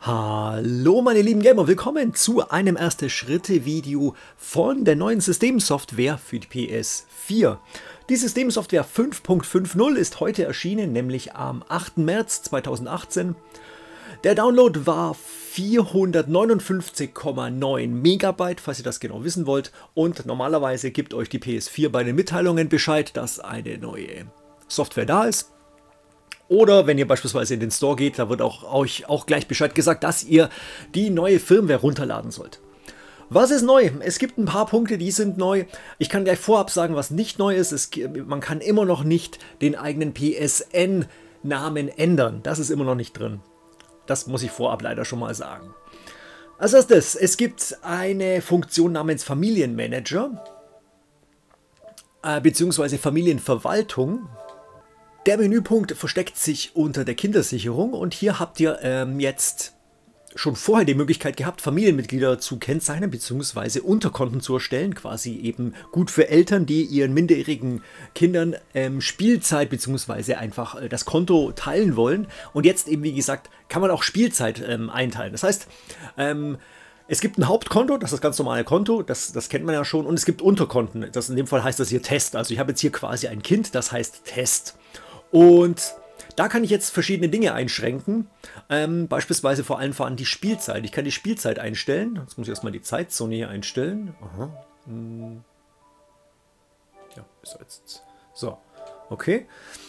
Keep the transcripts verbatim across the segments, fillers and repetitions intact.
Hallo meine lieben Gamer, willkommen zu einem Erste-Schritte-Video von der neuen Systemsoftware für die P S vier. Die Systemsoftware fünf Punkt fünf null ist heute erschienen, nämlich am achten März zweitausendachtzehn. Der Download war vierhundertneunundfünfzig Komma neun Megabyte, falls ihr das genau wissen wollt. Und normalerweise gibt euch die P S vier bei den Mitteilungen Bescheid, dass eine neue Software da ist. Oder wenn ihr beispielsweise in den Store geht, da wird auch euch auch gleich Bescheid gesagt, dass ihr die neue Firmware runterladen sollt. Was ist neu? Es gibt ein paar Punkte, die sind neu. Ich kann gleich vorab sagen, was nicht neu ist. Es, man kann immer noch nicht den eigenen P S N-Namen ändern. Das ist immer noch nicht drin. Das muss ich vorab leider schon mal sagen. Als erstes, es gibt eine Funktion namens Familienmanager äh, bzw. Familienverwaltung. Der Menüpunkt versteckt sich unter der Kindersicherung und hier habt ihr ähm, jetzt schon vorher die Möglichkeit gehabt, Familienmitglieder zu kennzeichnen bzw. Unterkonten zu erstellen, quasi eben gut für Eltern, die ihren minderjährigen Kindern ähm, Spielzeit bzw. einfach äh, das Konto teilen wollen. Und jetzt eben, wie gesagt, kann man auch Spielzeit ähm, einteilen. Das heißt, ähm, es gibt ein Hauptkonto, das ist das ganz normale Konto, das, das kennt man ja schon, und es gibt Unterkonten. Das in dem Fall heißt das hier Test. Also ich habe jetzt hier quasi ein Kind, das heißt Test. Und da kann ich jetzt verschiedene Dinge einschränken, ähm, beispielsweise vor allem vor allem die Spielzeit. Ich kann die Spielzeit einstellen. Jetzt muss ich erstmal die Zeitzone hier einstellen. Aha. Hm. Ja, ist jetzt. So, okay.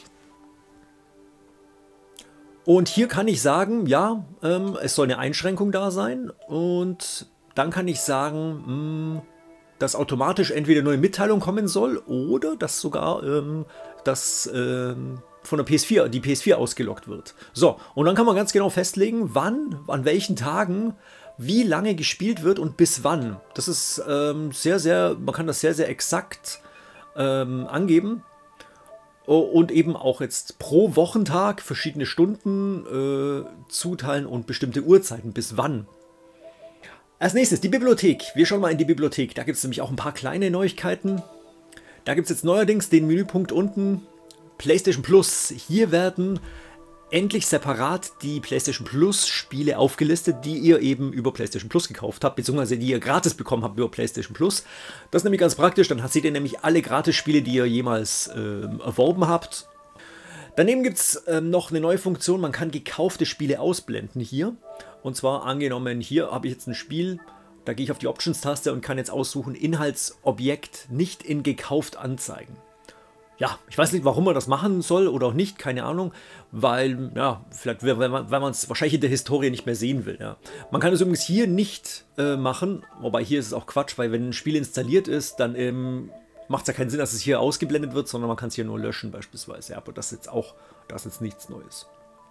Und hier kann ich sagen, ja, ähm, es soll eine Einschränkung da sein. Und dann kann ich sagen, mh, dass automatisch entweder neue Mitteilung kommen soll oder dass sogar ähm, das ähm, von der P S vier, die P S vier ausgeloggt wird. So, und dann kann man ganz genau festlegen, wann, an welchen Tagen, wie lange gespielt wird und bis wann. Das ist ähm, sehr, sehr, man kann das sehr, sehr exakt ähm, angeben. Und eben auch jetzt pro Wochentag verschiedene Stunden äh, zuteilen und bestimmte Uhrzeiten, bis wann. Als nächstes die Bibliothek. Wir schauen mal in die Bibliothek. Da gibt es nämlich auch ein paar kleine Neuigkeiten. Da gibt es jetzt neuerdings den Menüpunkt unten PlayStation Plus. Hier werden endlich separat die PlayStation Plus Spiele aufgelistet, die ihr eben über PlayStation Plus gekauft habt, beziehungsweise die ihr gratis bekommen habt über PlayStation Plus. Das ist nämlich ganz praktisch, dann seht ihr nämlich alle Gratis-Spiele, die ihr jemals äh, erworben habt. Daneben gibt es ähm, noch eine neue Funktion, man kann gekaufte Spiele ausblenden hier. Und zwar angenommen, hier habe ich jetzt ein Spiel, da gehe ich auf die Options-Taste und kann jetzt aussuchen, Inhaltsobjekt nicht in gekauft anzeigen. Ja, ich weiß nicht, warum man das machen soll oder auch nicht, keine Ahnung, weil, ja, vielleicht, weil man es wahrscheinlich in der Historie nicht mehr sehen will, ja. Man kann es übrigens hier nicht äh, machen, wobei hier ist es auch Quatsch, weil wenn ein Spiel installiert ist, dann ähm, macht es ja keinen Sinn, dass es hier ausgeblendet wird, sondern man kann es hier nur löschen beispielsweise, ja, aber das ist jetzt auch, das ist jetzt nichts Neues.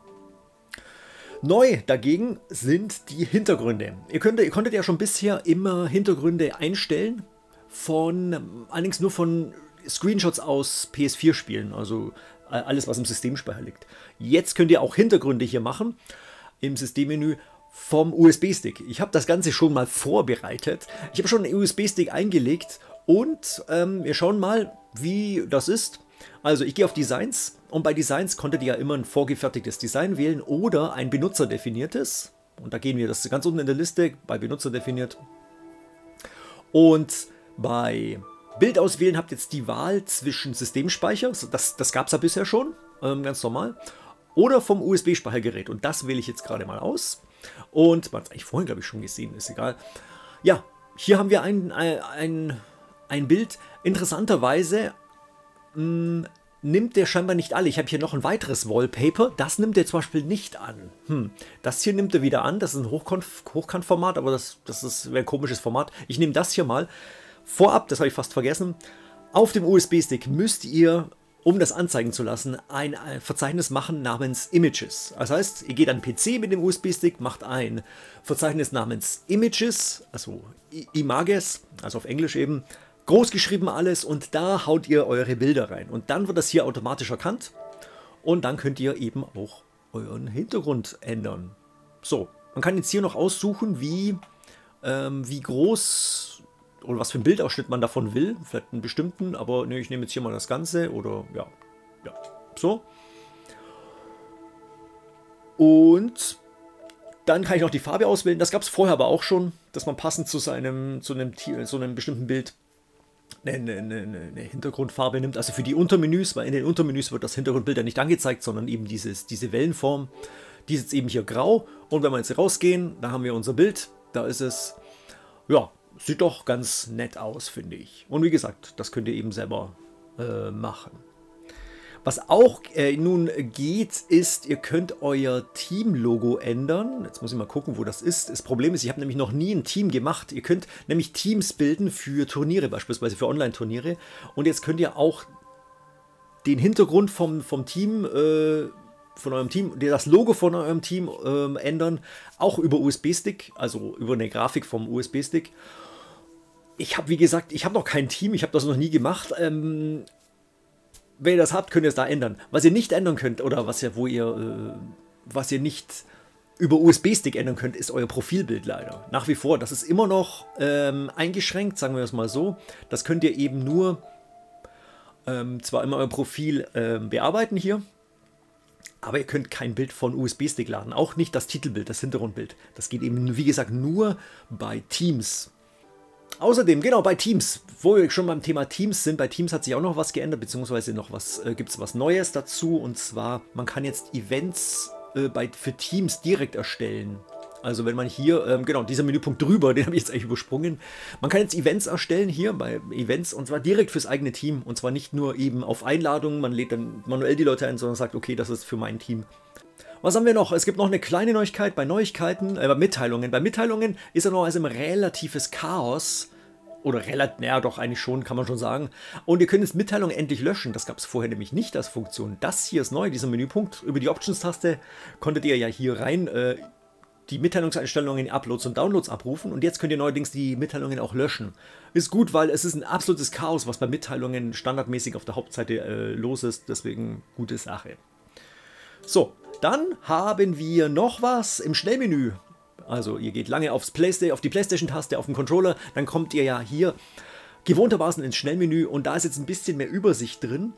Neu dagegen sind die Hintergründe. Ihr, könnt, ihr konntet ja schon bisher immer Hintergründe einstellen, von, allerdings nur von Screenshots aus P S vier Spielen, also alles, was im Systemspeicher liegt. Jetzt könnt ihr auch Hintergründe hier machen, im Systemmenü vom U S B-Stick. Ich habe das Ganze schon mal vorbereitet. Ich habe schon einen U S B-Stick eingelegt und ähm, wir schauen mal, wie das ist. Also ich gehe auf Designs und bei Designs konntet ihr ja immer ein vorgefertigtes Design wählen oder ein benutzerdefiniertes. Und da gehen wir, das ist ganz unten in der Liste, bei Benutzer definiert. Und bei Bild auswählen habt ihr jetzt die Wahl zwischen Systemspeicher, das, das gab es ja bisher schon, ähm, ganz normal, oder vom U S B-Speichergerät. Und das wähle ich jetzt gerade mal aus. Und man hat es eigentlich vorhin, glaube ich, schon gesehen, ist egal. Ja, hier haben wir ein, ein, ein Bild. Interessanterweise mh, nimmt der scheinbar nicht alle. Ich habe hier noch ein weiteres Wallpaper, das nimmt er zum Beispiel nicht an. Hm. Das hier nimmt er wieder an, das ist ein Hochkantformat, aber das, das ist ein komisches Format. Ich nehme das hier mal. Vorab, das habe ich fast vergessen, auf dem U S B-Stick müsst ihr, um das anzeigen zu lassen, ein Verzeichnis machen namens Images. Das heißt, ihr geht an den P C mit dem U S B-Stick, macht ein Verzeichnis namens Images, also Images, also auf Englisch eben, groß geschrieben alles, und da haut ihr eure Bilder rein. Und dann wird das hier automatisch erkannt und dann könnt ihr eben auch euren Hintergrund ändern. So, man kann jetzt hier noch aussuchen, wie, ähm, wie groß oder was für ein Bildausschnitt man davon will, vielleicht einen bestimmten, aber ne, ich nehme jetzt hier mal das Ganze oder ja, ja, so. Und Dann kann ich noch die Farbe auswählen. Das gab es vorher aber auch schon, dass man passend zu seinem, zu einem, zu einem bestimmten Bild eine, eine, eine Hintergrundfarbe nimmt. Also für die Untermenüs, weil in den Untermenüs wird das Hintergrundbild ja nicht angezeigt, sondern eben dieses, diese Wellenform. Die ist jetzt eben hier grau. Und wenn wir jetzt rausgehen, da haben wir unser Bild. Da ist es, ja, sieht doch ganz nett aus, finde ich. Und wie gesagt, das könnt ihr eben selber äh, machen. Was auch äh, nun geht, ist, ihr könnt euer Team-Logo ändern. Jetzt muss ich mal gucken, wo das ist. Das Problem ist, ich habe nämlich noch nie ein Team gemacht. Ihr könnt nämlich Teams bilden für Turniere, beispielsweise für Online-Turniere. Und jetzt könnt ihr auch den Hintergrund vom, vom Team, äh, von eurem Team, das Logo von eurem Team äh, ändern, auch über U S B-Stick, also über eine Grafik vom U S B-Stick. Ich habe, wie gesagt, ich habe noch kein Team, ich habe das noch nie gemacht. Ähm, Wenn ihr das habt, könnt ihr es da ändern. Was ihr nicht ändern könnt, oder was ihr, wo ihr, äh, was ihr nicht über U S B-Stick ändern könnt, ist euer Profilbild leider. Nach wie vor, das ist immer noch ähm, eingeschränkt, sagen wir es mal so. Das könnt ihr eben nur ähm, zwar immer euer Profil ähm, bearbeiten hier, aber ihr könnt kein Bild von U S B-Stick laden. Auch nicht das Titelbild, das Hintergrundbild. Das geht eben, wie gesagt, nur bei Teams. Außerdem, genau, bei Teams, wo wir schon beim Thema Teams sind, bei Teams hat sich auch noch was geändert, beziehungsweise noch was, äh, gibt es was Neues dazu, und zwar, man kann jetzt Events äh, bei, für Teams direkt erstellen. Also wenn man hier, ähm, genau, dieser Menüpunkt drüber, den habe ich jetzt eigentlich übersprungen, man kann jetzt Events erstellen hier bei Events, und zwar direkt fürs eigene Team, und zwar nicht nur eben auf Einladungen, man lädt dann manuell die Leute ein, sondern sagt, okay, das ist für mein Team. Was haben wir noch? Es gibt noch eine kleine Neuigkeit bei Neuigkeiten, äh, bei Mitteilungen. Bei Mitteilungen ist er noch also im relatives Chaos. Oder relativ, naja, doch eigentlich schon, kann man schon sagen. Und ihr könnt jetzt Mitteilungen endlich löschen. Das gab es vorher nämlich nicht als Funktion. Das hier ist neu, dieser Menüpunkt. Über die Options-Taste konntet ihr ja hier rein äh, die Mitteilungseinstellungen, Uploads und Downloads abrufen. Und jetzt könnt ihr neuerdings die Mitteilungen auch löschen. Ist gut, weil es ist ein absolutes Chaos, was bei Mitteilungen standardmäßig auf der Hauptseite äh, los ist. Deswegen gute Sache. So. Dann haben wir noch was im Schnellmenü. Also ihr geht lange aufs Playstation, auf die Playstation-Taste, auf den Controller, dann kommt ihr ja hier gewohntermaßen ins Schnellmenü, und da ist jetzt ein bisschen mehr Übersicht drin.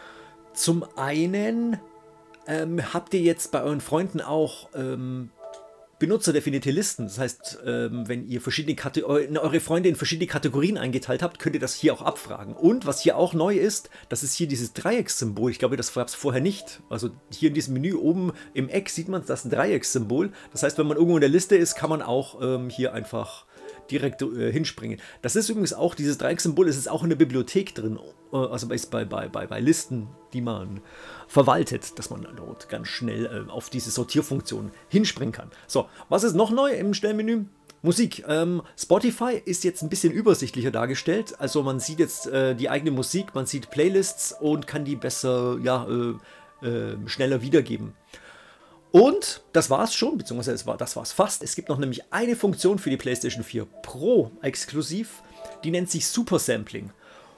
Zum einen ähm, habt ihr jetzt bei euren Freunden auch ähm, benutzerdefinierte Listen. Das heißt, ähm, wenn ihr verschiedene Kate eure Freunde in verschiedene Kategorien eingeteilt habt, könnt ihr das hier auch abfragen. Und was hier auch neu ist, das ist hier dieses Dreieckssymbol. Ich glaube, das gab es vorher nicht. Also hier in diesem Menü oben im Eck sieht man das Dreieckssymbol. Das heißt, wenn man irgendwo in der Liste ist, kann man auch ähm, hier einfach direkt äh, hinspringen. Das ist übrigens auch, dieses Dreieckssymbol, ist es auch in der Bibliothek drin, äh, also bei, bei, bei, bei Listen, die man verwaltet, dass man dort ganz schnell äh, auf diese Sortierfunktion hinspringen kann. So, was ist noch neu im Schnellmenü? Musik. Ähm, Spotify ist jetzt ein bisschen übersichtlicher dargestellt, also man sieht jetzt äh, die eigene Musik, man sieht Playlists und kann die besser, ja, äh, äh, schneller wiedergeben. Und das war's schon, beziehungsweise das war, das war's fast. Es gibt noch nämlich eine Funktion für die PlayStation vier Pro exklusiv, die nennt sich Super Sampling.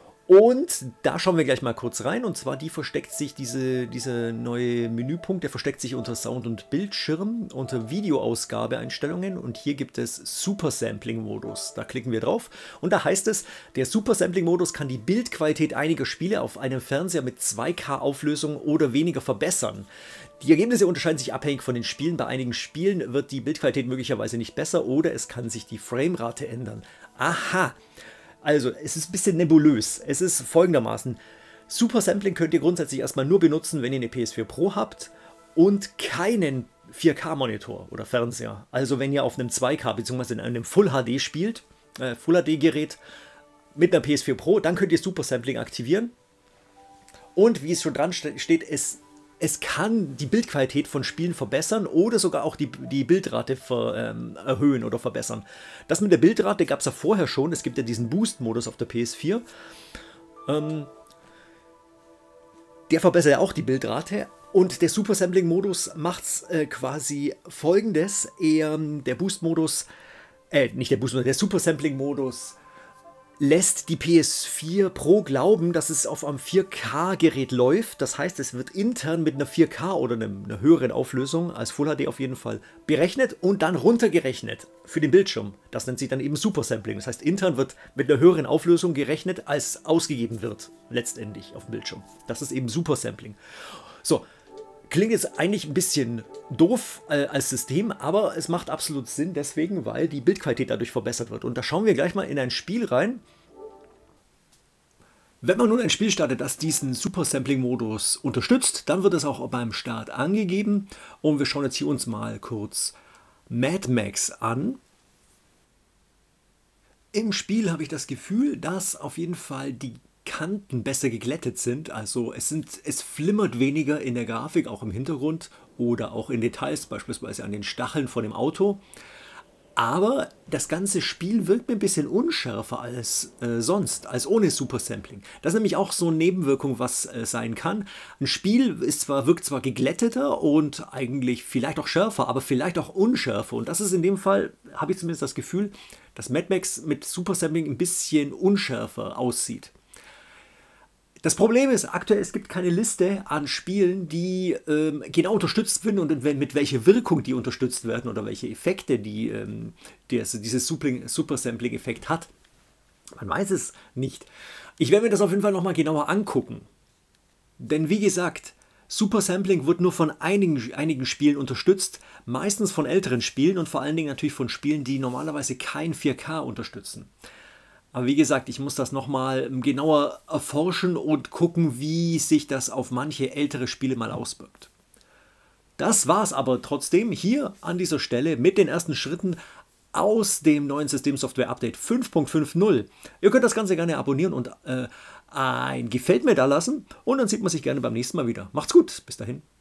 Und da schauen wir gleich mal kurz rein, und zwar die versteckt sich, diese, diese neue Menüpunkt, der versteckt sich unter Sound und Bildschirm, unter Videoausgabeeinstellungen, und hier gibt es Super Sampling Modus. Da klicken wir drauf und da heißt es, der Super Sampling Modus kann die Bildqualität einiger Spiele auf einem Fernseher mit zwei K Auflösung oder weniger verbessern. Die Ergebnisse unterscheiden sich abhängig von den Spielen. Bei einigen Spielen wird die Bildqualität möglicherweise nicht besser oder es kann sich die Framerate ändern. Aha! Also, es ist ein bisschen nebulös. Es ist folgendermaßen: Super Sampling könnt ihr grundsätzlich erstmal nur benutzen, wenn ihr eine P S vier Pro habt und keinen vier K Monitor oder Fernseher. Also, wenn ihr auf einem zwei K bzw. in einem Full H D spielt, äh, Full H D Gerät mit einer P S vier Pro, dann könnt ihr Super Sampling aktivieren. Und wie es schon dran steht, es Es kann die Bildqualität von Spielen verbessern oder sogar auch die, die Bildrate ver, ähm, erhöhen oder verbessern. Das mit der Bildrate gab es ja vorher schon. Es gibt ja diesen Boost-Modus auf der P S vier. Ähm, der verbessert ja auch die Bildrate. Und der Super Sampling-Modus macht äh, quasi folgendes. Er, der Boost-Modus, äh, nicht der Boost-Modus, der Super Sampling-Modus lässt die P S vier Pro glauben, dass es auf einem vier K Gerät läuft. Das heißt, es wird intern mit einer vier K oder einer höheren Auflösung, als Full H D auf jeden Fall, berechnet und dann runtergerechnet für den Bildschirm. Das nennt sich dann eben Super Sampling. Das heißt, intern wird mit einer höheren Auflösung gerechnet, als ausgegeben wird, letztendlich auf dem Bildschirm. Das ist eben Super Sampling. So, Klingt jetzt eigentlich ein bisschen doof äh, als System, aber es macht absolut Sinn deswegen, weil die Bildqualität dadurch verbessert wird. Und da schauen wir gleich mal in ein Spiel rein. Wenn man nun ein Spiel startet, das diesen Super Sampling-Modus unterstützt, dann wird es auch beim Start angegeben. Und wir schauen jetzt hier uns mal kurz Mad Max an. Im Spiel habe ich das Gefühl, dass auf jeden Fall die Kanten besser geglättet sind. Also es, sind, es flimmert weniger in der Grafik, auch im Hintergrund oder auch in Details, beispielsweise an den Stacheln von dem Auto. Aber das ganze Spiel wirkt mir ein bisschen unschärfer als äh, sonst, als ohne Super Sampling. Das ist nämlich auch so eine Nebenwirkung, was äh, sein kann. Ein Spiel ist zwar, wirkt zwar geglätteter und eigentlich vielleicht auch schärfer, aber vielleicht auch unschärfer. Und das ist in dem Fall, habe ich zumindest das Gefühl, dass Mad Max mit Super Sampling ein bisschen unschärfer aussieht. Das Problem ist, aktuell es gibt keine Liste an Spielen, die ähm, genau unterstützt werden und mit welcher Wirkung die unterstützt werden oder welche Effekte die, ähm, die also dieses Super Sampling-Effekt hat. Man weiß es nicht. Ich werde mir das auf jeden Fall nochmal genauer angucken. Denn wie gesagt, Super Sampling wird nur von einigen, einigen Spielen unterstützt, meistens von älteren Spielen und vor allen Dingen natürlich von Spielen, die normalerweise kein vier K unterstützen. Aber wie gesagt, ich muss das nochmal genauer erforschen und gucken, wie sich das auf manche ältere Spiele mal auswirkt. Das war es aber trotzdem hier an dieser Stelle mit den ersten Schritten aus dem neuen Systemsoftware-Update fünf Punkt fünf Punkt null. Ihr könnt das Ganze gerne abonnieren und äh, ein Gefällt mir da lassen und dann sieht man sich gerne beim nächsten Mal wieder. Macht's gut, bis dahin.